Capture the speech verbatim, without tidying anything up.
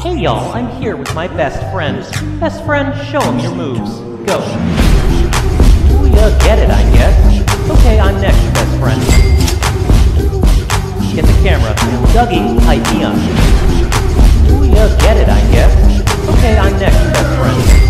Hey y'all, I'm here with my best friend. Best friend, show him your moves. Go. Ooh, you get it, I guess. Okay, I'm next, best friend. Get the camera. Dougie, Haikyuu. Ooh, you get it, I guess. Okay, I'm next, best friend.